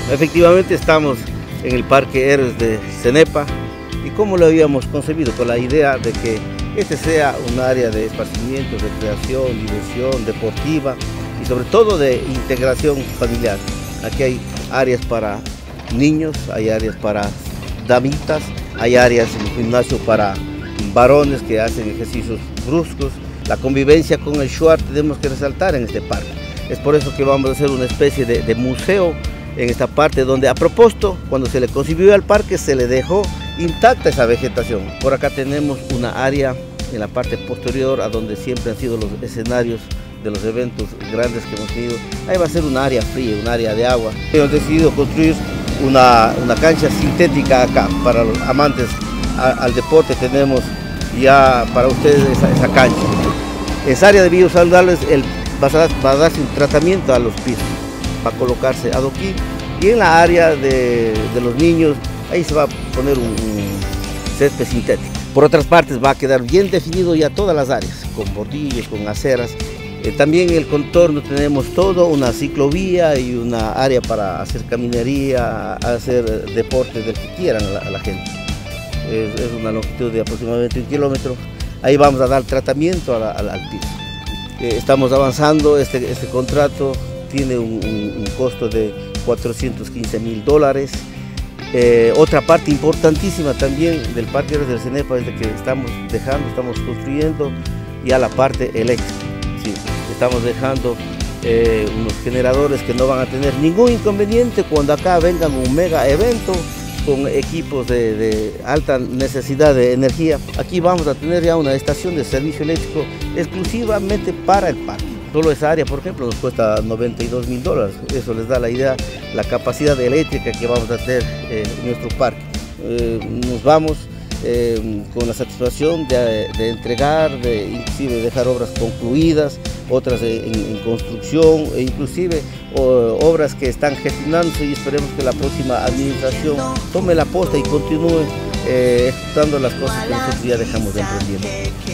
Efectivamente estamos en el Parque Héroes de Cenepa y como lo habíamos concebido, con la idea de que este sea un área de esparcimiento, recreación, diversión deportiva y sobre todo de integración familiar. Aquí hay áreas para niños, hay áreas para damitas, hay áreas en el gimnasio para varones que hacen ejercicios bruscos. La convivencia con el shuar tenemos que resaltar en este parque. Es por eso que vamos a hacer una especie de museo en esta parte donde, a propósito, cuando se le concibió al parque se le dejó intacta esa vegetación. Por acá tenemos una área en la parte posterior a donde siempre han sido los escenarios de los eventos grandes que hemos tenido. Ahí va a ser un área fría, un área de agua. Hemos decidido construir una cancha sintética acá para los amantes al deporte. Tenemos ya para ustedes esa cancha. Esa área de biosaludables va a darse un tratamiento a los pisos, va a colocarse adoquín, y en la área de los niños ahí se va a poner un césped sintético. Por otras partes va a quedar bien definido ya todas las áreas, con bordillos, con aceras. También en el contorno tenemos todo, una ciclovía y una área para hacer caminaría, hacer deporte del que quieran a la gente. Es una longitud de aproximadamente 1 kilómetro. Ahí vamos a dar tratamiento al piso. Estamos avanzando, este contrato tiene un costo de $415.000. Otra parte importantísima también del Parque Héroes del Cenepa es de que estamos construyendo ya la parte eléctrica. Sí, estamos dejando unos generadores que no van a tener ningún inconveniente cuando acá vengan un mega evento con equipos de alta necesidad de energía. Aquí vamos a tener ya una estación de servicio eléctrico exclusivamente para el parque. Solo esa área, por ejemplo, nos cuesta $92.000. Eso les da la idea, la capacidad eléctrica que vamos a tener en nuestro parque. Nos vamos con la satisfacción de entregar, de inclusive dejar obras concluidas, otras en construcción e inclusive obras que están gestionándose, y esperemos que la próxima administración tome la posta y continúe ejecutando las cosas que nosotros ya dejamos de emprendiendo.